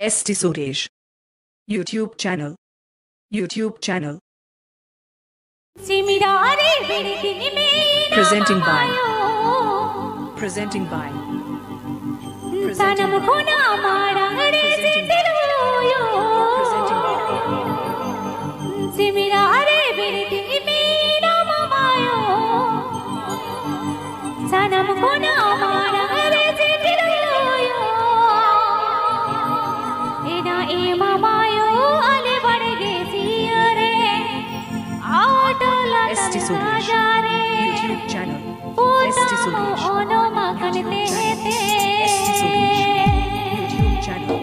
ST Suresh. YouTube channel. YouTube channel. Presenting by. Presenting by. Presenting ST Suresh. YouTube channel. ST Suresh. ST Suresh. YouTube channel.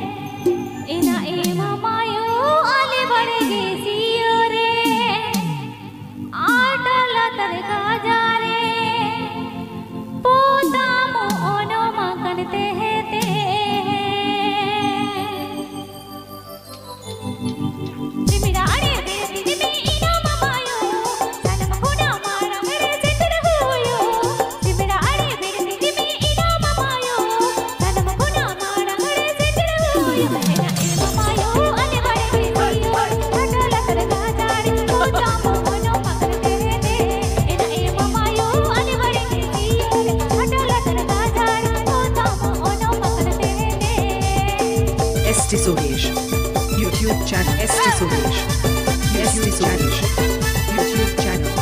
ST Suresh. YouTube channel. ST Suresh. ST Suresh. YouTube channel.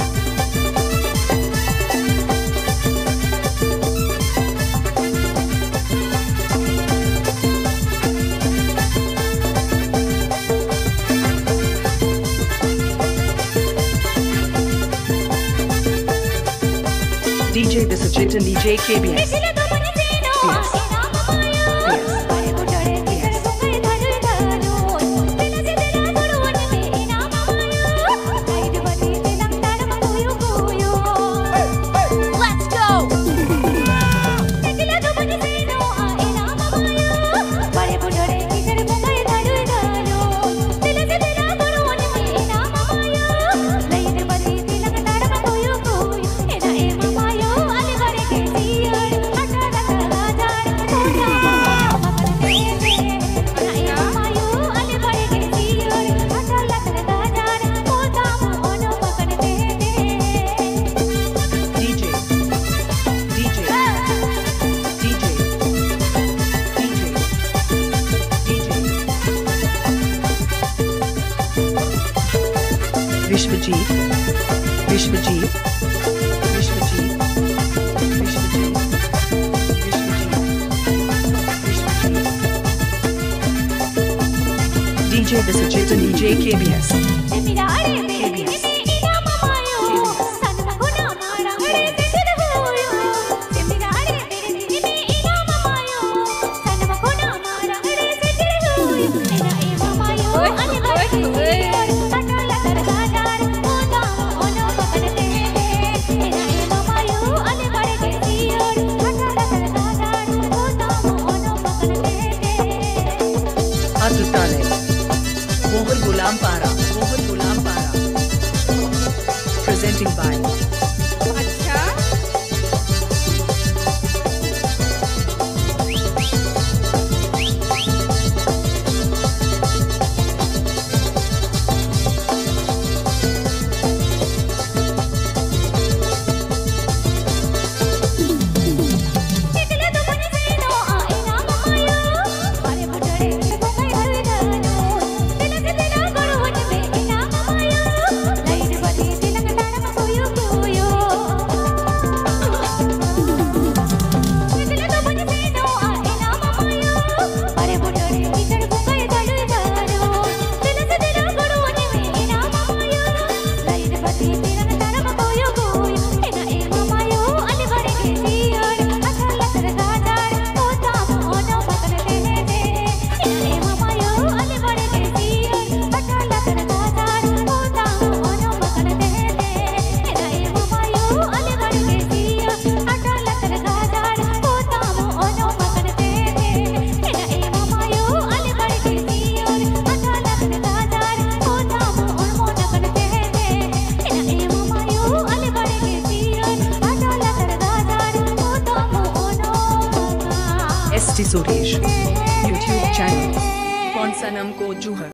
DJ Visajit and DJ KBS. Yes. Vishwajit, Vishwajit, Vishwajit, Vishwajit, Vishwajit, DJ Visajit and DJ KBS. Presenting by. ST Suresh YouTube channel. कौन सनम को जूहर।